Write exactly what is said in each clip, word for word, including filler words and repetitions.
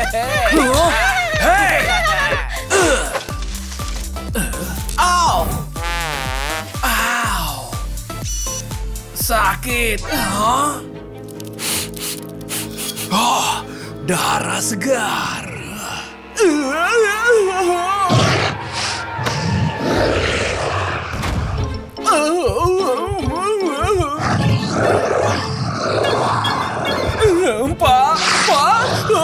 Hei! Au! Au! Sakit. Huh? Oh, darah segar. Pak, Pak.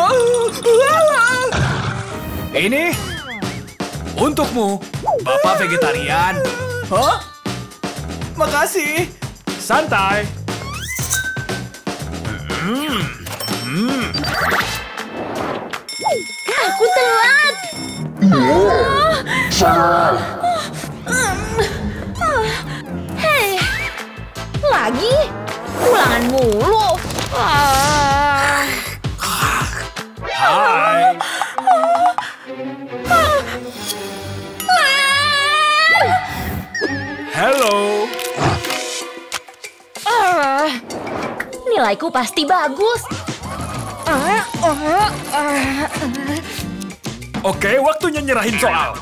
Ini untukmu, Bapak vegetarian. Hah? Makasih. Santai. Hmm. Hmm. Aku telat. Hei, lagi ulangan mulu. Hai. Halo. Nilaiku pasti bagus. Oke, waktunya nyerahin soal.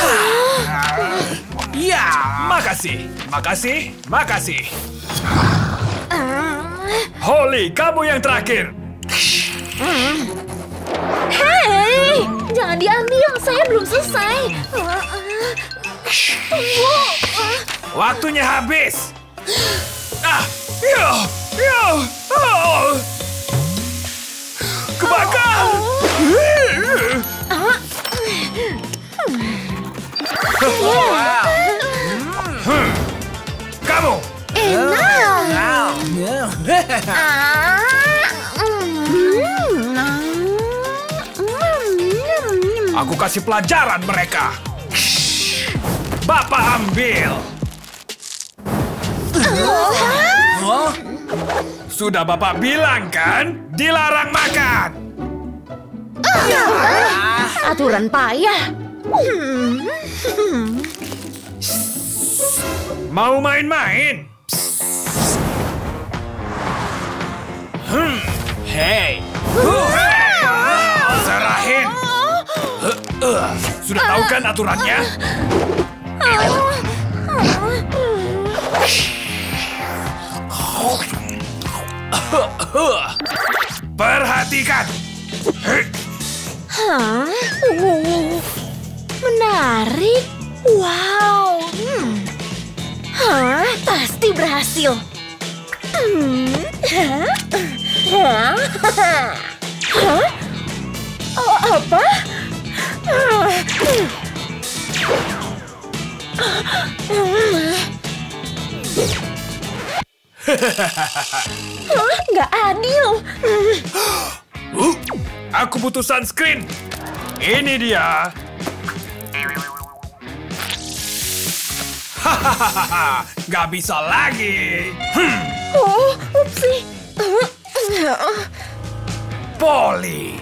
Ya, makasih. Makasih, makasih. Holly, kamu yang terakhir. Hei, jangan diambil. Saya belum selesai. Tunggu. Waktunya habis. Ah, yo, yo, oh. Kebakar. Hmm. Kamu. Enak. Aku kasih pelajaran mereka. Bapak ambil. Huh? Sudah Bapak bilang kan, dilarang makan. Aturan payah. Mau main-main? Hmm. Hei. Hey. Serahin. Uh, uh. Sudah tahu kan aturannya? Perhatikan. Hah? Oh, menarik. Wow. Hmm. Hah? Pasti berhasil. Hmm. Hah? Hah? Hah? Oh, apa? Hmm. Hah? Nggak adil. Uh, aku butuh sunscreen. Ini dia. Hahaha, nggak bisa lagi. Hmm. Oh, upsi. Polly.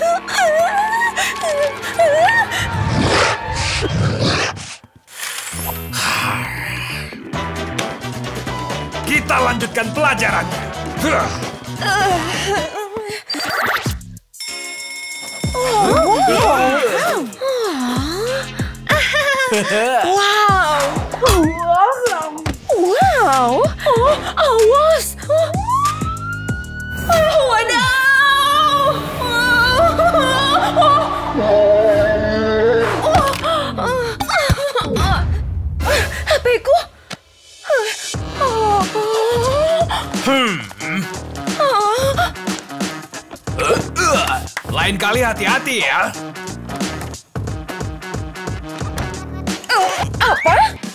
Kita lanjutkan pelajarannya. Wow. Wow. Oh, awas. Oh, wadaw. H P-ku. Hmm. Uh, uh. Lain kali hati-hati ya. Apa?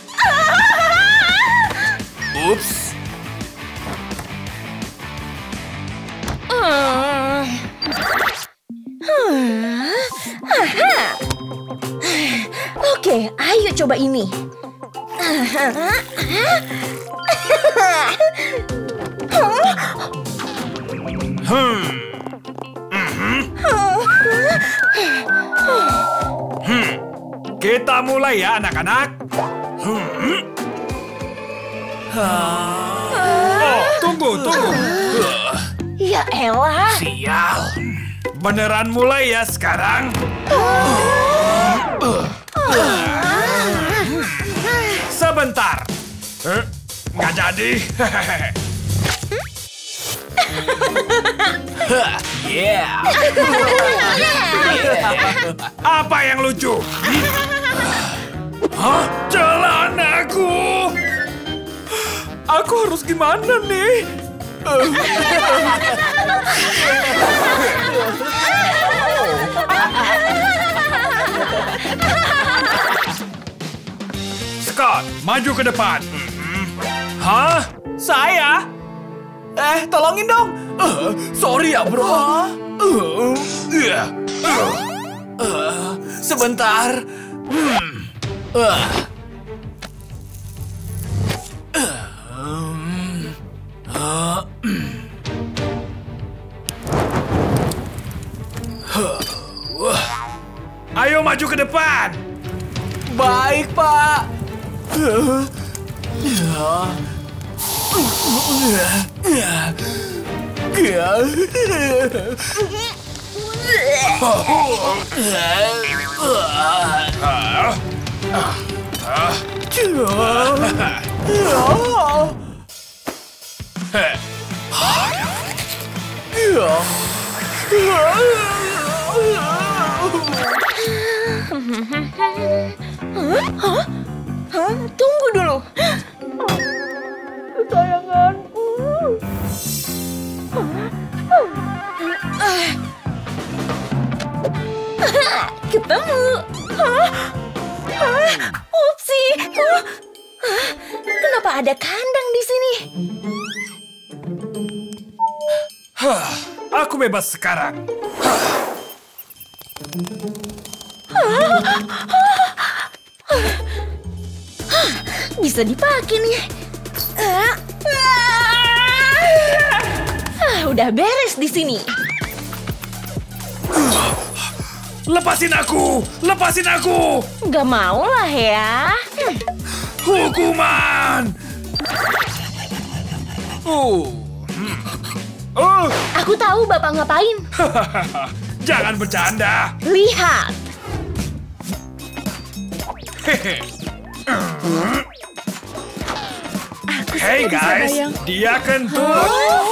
Ups. Hmm. Hmm. Aha. Oke, ayo coba ini. Hmm. Mhm. Hmm. Kita mulai ya, anak-anak. Hmm. Oh, tunggu, tunggu. Ya elah. Sial. Beneran mulai ya sekarang? Sebentar. Eh, nggak jadi. Yeah. Apa yang lucu? Hah? Celanaku! Aku harus gimana nih? Scott, maju ke depan. Hah? Saya? Eh, tolongin dong. Uh, sorry ya, bro. Uh, uh, uh, sebentar. Hmm. Uh. Uh. Uh. Ayo maju ke depan. Baik, Pak. Uh. Uh. Hah? Hah? Tunggu dulu. Kesayanganku. Ketemu. Hah? Hah? Upsi. Hah? Kenapa ada kandang di sini? Hah, aku bebas sekarang. Bisa dipakai nih. Ah, udah beres di sini. Lepasin aku! Lepasin aku! Nggak mau lah ya. Hmm. Hukuman! Oh. Hmm. Oh. Aku tahu Bapak ngapain. Jangan bercanda. Lihat. Hehe. Hey guys, dia kentut.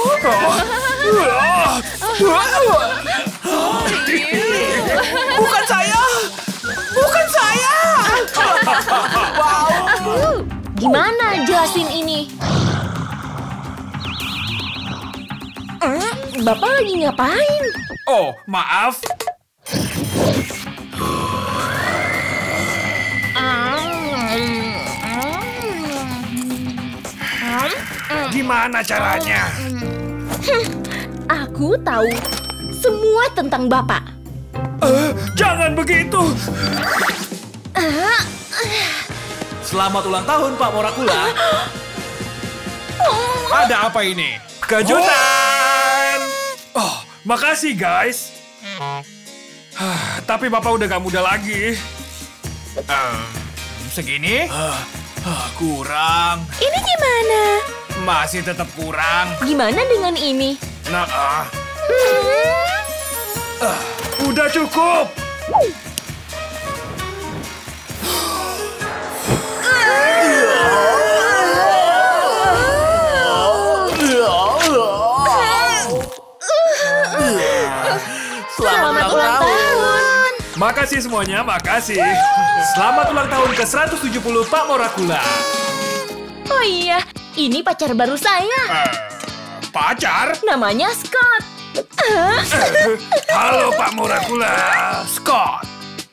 Bukan saya! Bukan saya! Gimana jelasin ini? Eh, Bapak lagi ngapain? Oh, maaf. Gimana caranya? Aku tahu semua tentang Bapak. Uh, jangan begitu. Selamat ulang tahun, Pak Morakula. Ada apa ini? Kejutan! Oh, makasih guys. Tapi Bapak udah gak muda lagi. Um, segini? Uh, uh, kurang. Ini gimana? Masih tetap kurang. Gimana dengan ini? Nah, uh. Uh, udah cukup. Selamat ulang tahun. Makasih semuanya, makasih. Selamat ulang tahun ke seratus tujuh puluh Pak Morakula. Oh iya, ini pacar baru saya. Uh, pacar? Namanya Scott. Uh, halo Pak Morakula. Scott.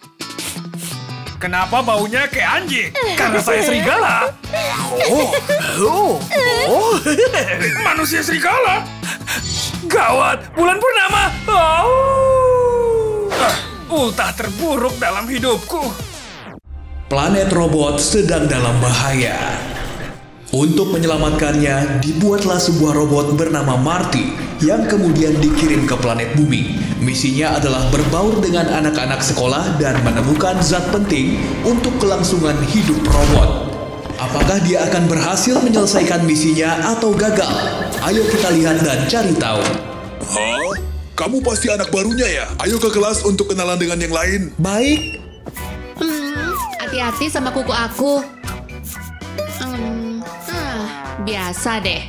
Kenapa baunya kayak anjing? Karena saya serigala. Oh, oh, oh. Manusia serigala. Gawat, bulan purnama. Oh. Uh, ultah terburuk dalam hidupku. Planet robot sedang dalam bahaya. Untuk menyelamatkannya, dibuatlah sebuah robot bernama Marty yang kemudian dikirim ke planet bumi. Misinya adalah berbaur dengan anak-anak sekolah dan menemukan zat penting untuk kelangsungan hidup robot. Apakah dia akan berhasil menyelesaikan misinya atau gagal? Ayo kita lihat dan cari tahu. Hah? kamu pasti anak barunya ya? Ayo ke kelas untuk kenalan dengan yang lain. Baik. Hmm, hati-hati sama kuku aku. Hmm, ah, biasa deh.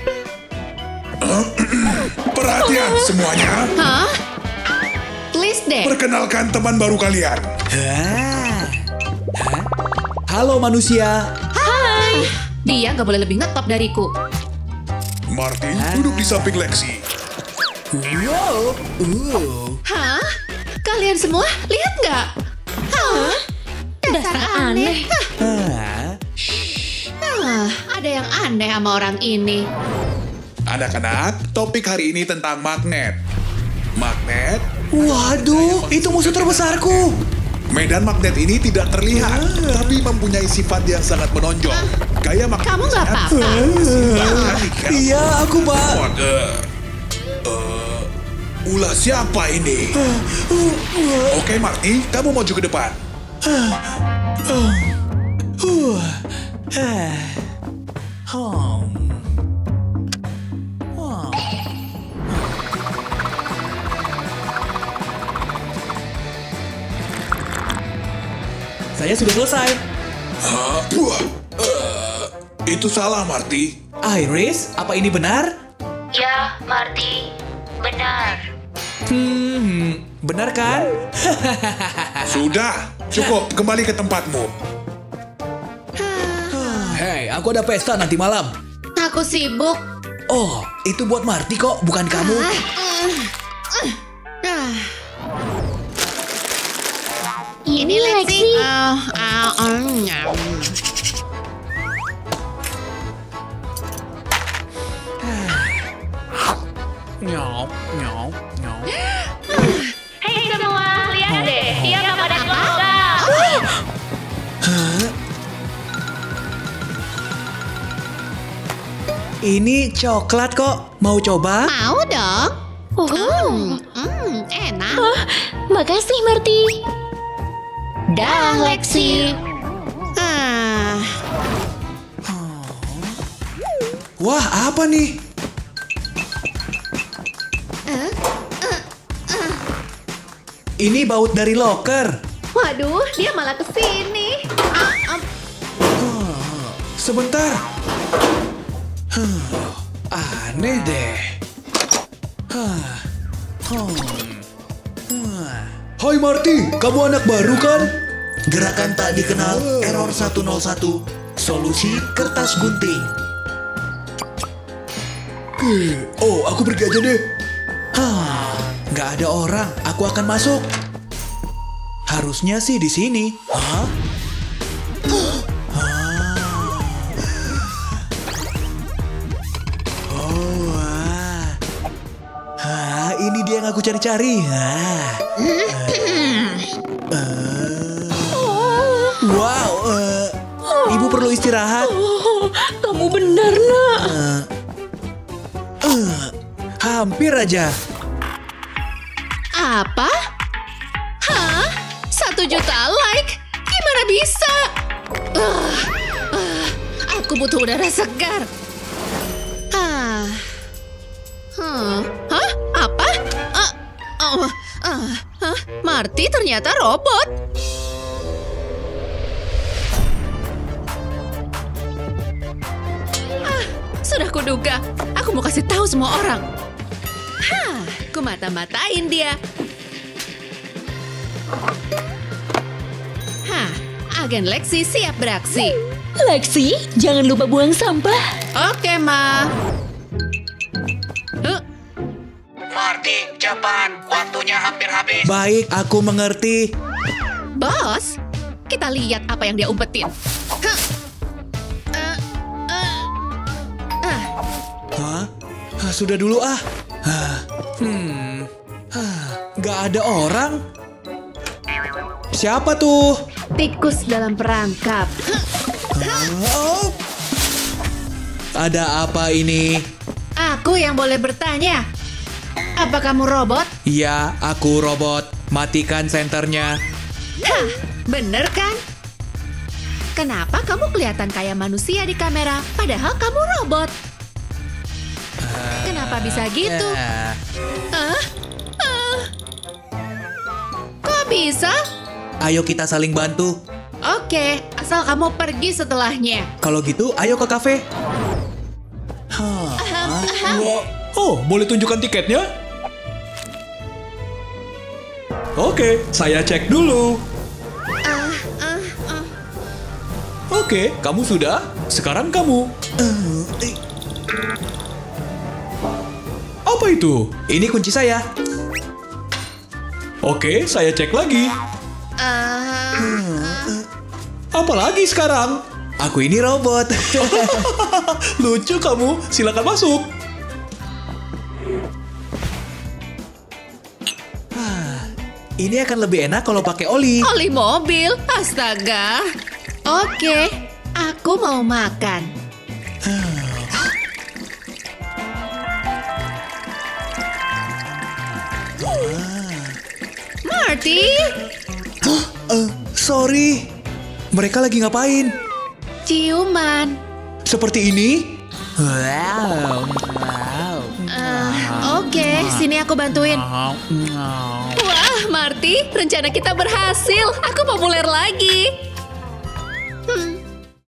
Perhatian semuanya. Hah? Please deh. Perkenalkan teman baru kalian. Hah? Hah? Halo manusia. Hai. Dia nggak boleh lebih ngetop dariku. Marty, duduk di samping Lexi. Wow. Uh. Hah? Kalian semua lihat nggak? Hah? Dasar aneh. Ah. Ah, ada yang aneh sama orang ini. Anak-anak, topik hari ini tentang magnet. Magnet, Waduh, itu musuh terbesarku. medan magnet ini tidak terlihat, tapi mempunyai sifat yang sangat menonjol. Gaya magnet. Kamu nggak apa-apa? Iya, aku Pak. Eh, eh, ulah siapa ini? Oke, Marty, kamu maju ke depan. Saya sudah selesai. Hah? Wah, eh, itu salah, Marty. Iris, apa ini benar? Ya, Marty. Benar. Hmm, benar kan? Sudah, cukup. Kembali ke tempatmu. Hei, aku ada pesta nanti malam. Aku sibuk. Oh, itu buat Marty kok, bukan kamu. Ah. Ini Lexi. Ah, ah, ah, nyam. Nyop, nyop, nyop. Hei semua, lihat deh. Dia nggak pada keluarga. Ini coklat kok. Mau coba? Mau dong. Oh, Hmm, enak. makasih Marty. Dah, Lexi. Ah, Wah, apa nih? Ini baut dari loker. waduh, dia malah kesini. Ah, ah, Sebentar. Huh, aneh deh. Huh. Hmm. Huh. Hai Marty, kamu anak baru kan? Gerakan tak dikenal, error satu nol satu. Solusi kertas gunting. Eh, Oh, aku pergi aja deh. Hah, nggak ada orang. Aku akan masuk. Harusnya sih di sini. Hah? Oh, wah. Hah, ini dia yang aku cari-cari. Hah. Eh. Wow, eh, ibu perlu istirahat. Oh, kamu benar, nak. Eh, hampir aja. apa? Hah? Satu juta like? Gimana bisa? Ah, ah, aku butuh udara segar. Ah. Hmm. Hah? Apa? Ah, oh, ah, ah, Marty ternyata robot. Ah, sudah kuduga. Aku mau kasih tahu semua orang. Hah, ku mata-matain dia. Hah, agen Lexi siap beraksi. Lexi, jangan lupa buang sampah. Oke, Ma. Huh, Marty, cepat. Waktunya hampir habis. Baik, aku mengerti. Bos, kita lihat apa yang dia umpetin. Hah. Eh, eh, ah, Hah? Hah, sudah dulu ah. Hah. Hmm. Hah, nggak ada orang. Siapa tuh? tikus dalam perangkap. Oh. Ada apa ini? Aku yang boleh bertanya. Apa kamu robot? Ya, aku robot. Matikan senternya. Hah, bener kan? Kenapa kamu kelihatan kayak manusia di kamera, padahal kamu robot? Kenapa bisa gitu? Ya. Hah? Ah, bisa? Ayo kita saling bantu. Oke, asal kamu pergi setelahnya. Kalau gitu, ayo ke kafe. Oh, boleh tunjukkan tiketnya? Oke, saya cek dulu. Ah, ah, ah. Oke, kamu sudah? Sekarang kamu. Apa itu? Ini kunci saya. Oke, saya cek lagi. Ah, Apa lagi sekarang? Aku ini robot. Lucu kamu, silakan masuk. Ini akan lebih enak kalau pakai oli. oli mobil, astaga. Oke, aku mau makan. Marty, Eh, sorry. Mereka lagi ngapain? ciuman. Seperti ini? Ah, Oke, sini aku bantuin. Wah, Marty, rencana kita berhasil. Aku populer lagi.